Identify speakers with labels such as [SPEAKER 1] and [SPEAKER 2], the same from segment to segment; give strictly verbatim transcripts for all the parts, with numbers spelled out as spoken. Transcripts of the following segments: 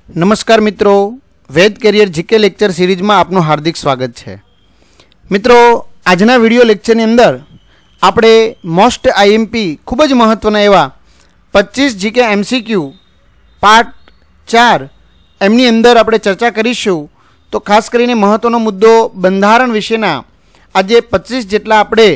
[SPEAKER 1] नमस्कार मित्रों, Ved career GK lecture series में आपનું हार्दिक स्वागत है। मित्रों, आजना विडियो लेक्चर ની અંદર આપણે મોસ્ટ આઈએમપી ખૂબ જ મહત્વના એવા પચીસ જીકે એમસીક્યુ પાર્ટ ચાર એમની અંદર આપણે ચર્ચા કરીશું। તો ખાસ કરીને મહત્વનો મુદ્દો બંધારણ વિશેના આજે પચીસ જેટલા આપણે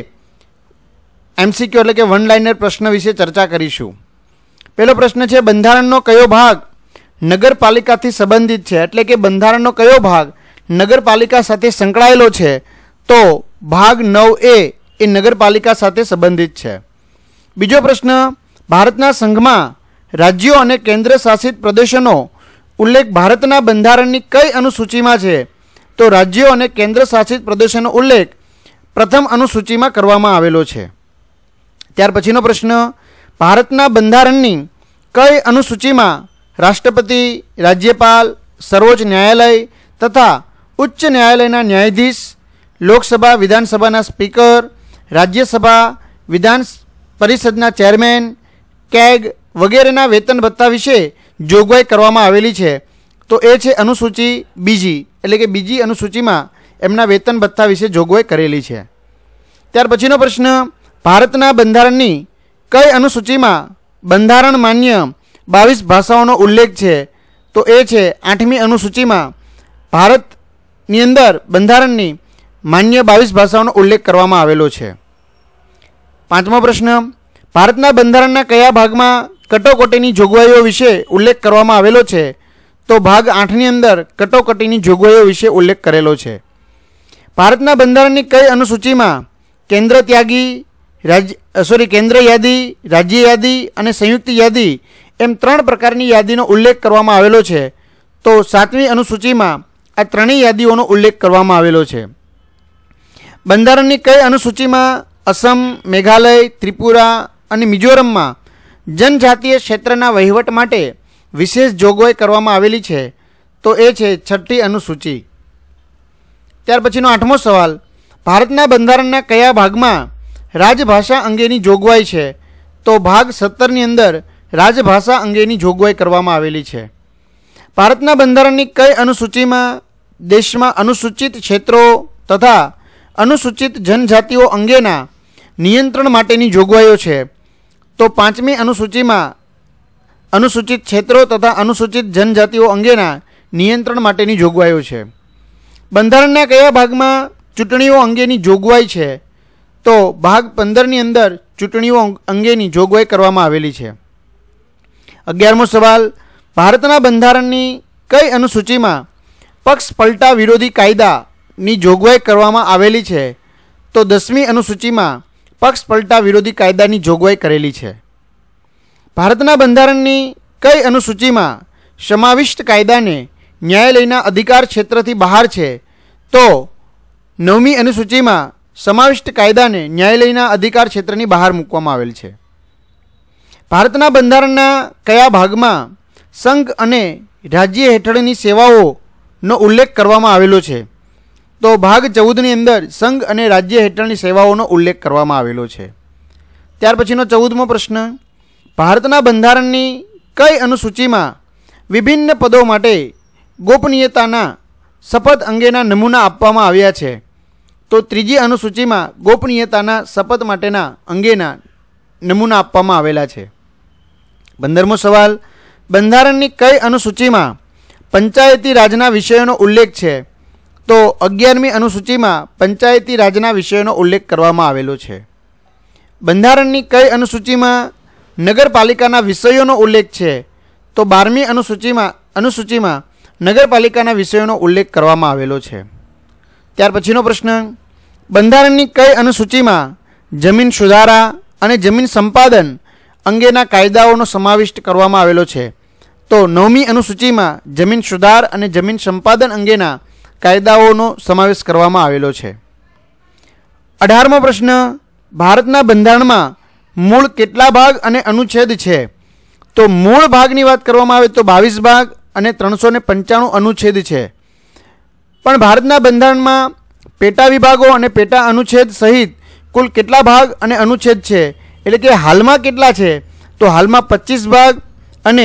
[SPEAKER 1] એમસીક્યુ એટલે કે વન લાઇનર પ્રશ્ન વિશે ચર્ચા કરીશું। પહેલો પ્રશ્ન છે, બંધારણનો કયો ભાગ નગરપાલિકાથી સંબંધિત છે? એટલે કે બંધારણનો કયો ભાગ નગરપાલિકા સાથે સંકળાયેલો છે? તો ભાગ નવ એ એ નગરપાલિકા સાથે સંબંધિત છે। બીજો પ્રશ્ન, ભારતના સંઘમાં રાજ્યો અને કેન્દ્ર શાસિત પ્રદેશોનો ઉલ્લેખ ભારતના બંધારણની કઈ અનુસૂચિમાં છે? તો રાજ્યો અને કેન્દ્ર શાસિત પ્રદેશોનો ઉલ્લેખ પ્રથમ અનુસૂચિમાં કરવામાં આવેલો છે। ત્યાર પછીનો પ્રશ્ન, ભારતના બંધારણની કઈ અનુસૂચિમાં राष्ट्रपति, राज्यपाल, सर्वोच्च न्यायालय तथा उच्च न्यायालयना न्यायाधीश, लोकसभा विधानसभा स्पीकर, राज्यसभा विधान परिषदना चेरमेन, कैग वगैरह वेतन भत्ता विषे जोगवाई करवामां आवेली छे। तो ए छे अनुसूची बीजी एटले के बीजी अनुसूची में एमना वेतन भत्ता विषे जोगवाई करेली छे। त्यार पछीनो प्रश्न, भारतना बंधारणनी कई अनुसूची में बंधारण मान्य बावीस भाषाओं उल्लेख है? तो ए छे आठमी अनुसूची में भारतनी अंदर बंधारणनी मान्य बावीस भाषाओं उल्लेख करवामां आवेलो छे। पांचमो प्रश्न, भारतना बंधारणना कया भागमां कटोकटीनी जोगवाईओ विषे उल्लेख करवामां आवेलो छे? तो भाग आठनी अंदर कटोकटीनी जोगवाईओ विषे उल्लेख करेलो छे। भारतना बंधारणनी कई अनुसूची में केन्द्र त्यागी, राज्य सॉरी केन्द्र यादी, राज्य यादी अने संयुक्त यादी एम त्रण प्रकारनी यादीनो उल्लेख करवामां आवेलो छे? तो सातमी अनुसूची में आ त्रणेय यादीओनो उल्लेख करवामां आवेलो छे। बंधारणनी कई अनुसूची में असम, मेघालय, त्रिपुरा अने मिजोरम में जनजातीय क्षेत्रना वहीवट माटे विशेष जोगवाई करवामां आवेली छे? तो ए छे छठी अनुसूची। त्यार पछीनो आठमो सवाल, भारतना बंधारणना कया भागमां राजभाषा अंगेनी जोगवाई छे? तो भाग सत्तरनी अंदर राजभाषा अंगेनी जोगवाई करवामां आवेली छे। भारतना बंधारणनी कई अनुसूची में देश में अनुसूचित क्षेत्रों तथा अनुसूचित जनजातिओ अंगेना नियंत्रण माटेनी जोगवाईओ छे? तो पांचमी अनुसूची में अनुसूचित क्षेत्रों तथा अनुसूचित जनजातिओ अंगेना नियंत्रण माटेनी जोगवाईओ छे। बंधारणना कया भागमां चूंटणीओ अंगेनी जोगवाई छे? तो भाग पंदरनी अंदर चूंटणीओ अंगेनी जोगवाई करवामां आवेली छे। अगियारमो सवाल, भारतना बंधारणनी कई अनुसूची में पक्ष पलटा विरोधी कायदानी जोगवाई करवामां आवेली छे? तो दसमी अनुसूची में पक्ष पलटा विरोधी कायदानी जोगवाई करेली छे। भारतना बंधारणनी कई अनुसूची में समाविष्ट कायदाने न्यायालयना अधिकार क्षेत्रथी बहार छे? तो नवमी अनुसूची में समाविष्ट कायदाने न्यायालयना अधिकार क्षेत्रनी बहार मूकवामां आवेल छे। भारतना बंधारणना कया भागमां संघ अने राज्य हेठळनी सेवाओनो उल्लेख करवामां आवेलो छे? तो भाग चौदहनी अंदर संघ अने राज्य हेठळनी सेवाओनो उल्लेख करवामां आवेलो छे। त्यार पछीनो चौदहमो प्रश्न, भारतना बंधारणनी कई अनुसूची में विभिन्न पदों माटे गोपनीयताना शपथ अंगेना नमूना आपवामां आव्या छे? तो त्रीजी अनुसूची में गोपनीयताना शपथ माटेना अंगेना नमूना आपवामां आवेला छे। पंदरमो सवाल, बंधारणनी कई अनुसूची में पंचायती राजना विषयोनो उल्लेख छे? तो अगियारमी अनुसूची में पंचायती राजना विषयोनो उल्लेख करवामां आवेलो छे। बंधारणनी कई अनुसूची में नगरपालिकाना विषयोनो उल्लेख छे? तो बारमी अनुसूची में अनुसूची में नगरपालिकाना विषयोनो उल्लेख करवामां आवेलो छे। त्यार पछीनो प्रश्न, बंधारणनी कई अनुसूची में जमीन सुधारा अने जमीन संपादन अंगेना कायदाओनो समाविष्ट करवामां आवेलो छे? तो नवमी अनुसूची में जमीन सुधार अने जमीन संपादन अंगेना कायदाओनो समावेश करवामां आवेलो छे। अठारमो प्रश्न, भारतना बंधारणमां मूळ केटला भाग अने अनुच्छेद छे? तो मूळ भागनी वात करवामां आवे तो बावीस भाग अने त्रणसो ने पंचाणु अनुच्छेद छे। पण भारतना बंधारणमां पेटा विभागों अने पेटा अनुच्छेद सहित कुल केटला भाग अने अनुच्छेद छे? एटले के हालमां केटला छे? तो हालमां पच्चीस भाग अने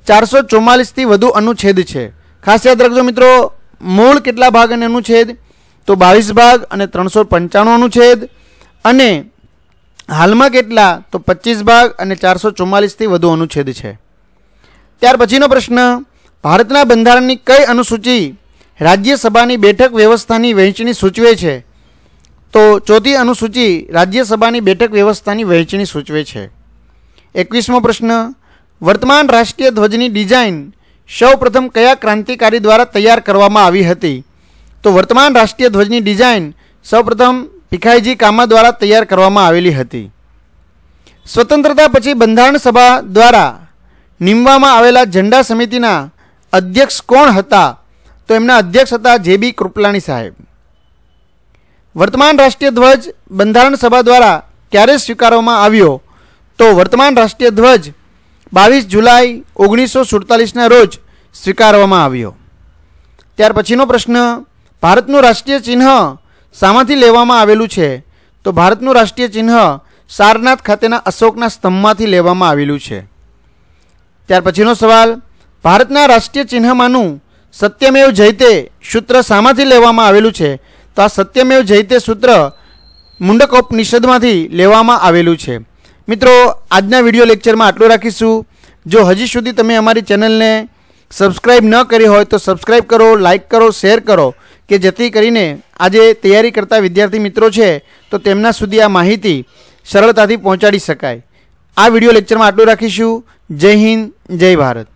[SPEAKER 1] ચારસો ચુમ્માલીસથી વધુ અનુચ્છેદ છે. ખાસ યાદ રાખજો મિત્રો, મૂળ કેટલા ભાગ અને અનુચ્છેદ? તો બાવીસ ભાગ અને ત્રણસો પંચાણું અનુચ્છેદ. અને હાલમાં કેટલા? તો પચીસ ભાગ અને ચારસો ચુમ્માલીસથી વધુ અનુચ્છેદ છે. ત્યાર પછીનો પ્રશ્ન, ભારતના બંધારણની કઈ અનુસૂચિ રાજ્યસભાની બેઠક વ્યવસ્થાની વહેંચણી સૂચવે છે? તો ચોથી અનુસૂચિ રાજ્યસભાની બેઠક વ્યવસ્થાની વહેંચણી સૂચવે છે. એકવીસમો પ્રશ્ન, વર્તમાન રાષ્ટ્રીય ધ્વજની ડિઝાઇન સૌ પ્રથમ કયા ક્રાંતિકારી દ્વારા તૈયાર કરવામાં આવી હતી? તો વર્તમાન રાષ્ટ્રીય ધ્વજની ડિઝાઇન સૌ પ્રથમ ભીખાઈજી કામા દ્વારા તૈયાર કરવામાં આવેલી હતી. સ્વતંત્રતા પછી બંધારણ સભા દ્વારા નીમવામાં આવેલા ઝંડા સમિતિના અધ્યક્ષ કોણ હતા? તો એમના અધ્યક્ષ હતા જે બી કૃપલાણી સાહેબ. વર્તમાન રાષ્ટ્રીય ધ્વજ બંધારણ સભા દ્વારા ક્યારે સ્વીકારવામાં આવ્યો? તો વર્તમાન રાષ્ટ્રીય ધ્વજ બાવીસ જુલાઈ ઓગણીસો સુડતાલીસના રોજ સ્વીકારવામાં આવ્યો. ત્યાર પછીનો પ્રશ્ન, ભારતનું રાષ્ટ્રીય ચિહ્ન શામાંથી લેવામાં આવેલું છે? તો ભારતનું રાષ્ટ્રીય ચિહ્ન સારનાથ ખાતેના અશોકના સ્તંભમાંથી લેવામાં આવેલું છે. ત્યાર પછીનો સવાલ, ભારતના રાષ્ટ્રીય ચિહ્નમાંનું સત્યમેવ જયતે સૂત્ર શામાંથી લેવામાં આવેલું છે? તો આ સત્યમેવ જયતે સૂત્ર મુંડકોપનિષદમાંથી લેવામાં આવેલું છે. મિત્રો, આજના વિડીયો લેક્ચરમાં આટલું રાખીશું. જો હજી સુધી તમે અમારી ચેનલને સબસ્ક્રાઈબ ન કરી હોય તો સબસ્ક્રાઈબ કરો, લાઇક કરો, શેર કરો, કે જેથી કરીને આજે તૈયારી કરતા વિદ્યાર્થી મિત્રો છે તો તેમના સુધી આ માહિતી સરળતાથી પહોંચાડી શકાય. આ વિડીયો લેક્ચરમાં આટલું રાખીશું. જય હિન્દ, જય ભારત.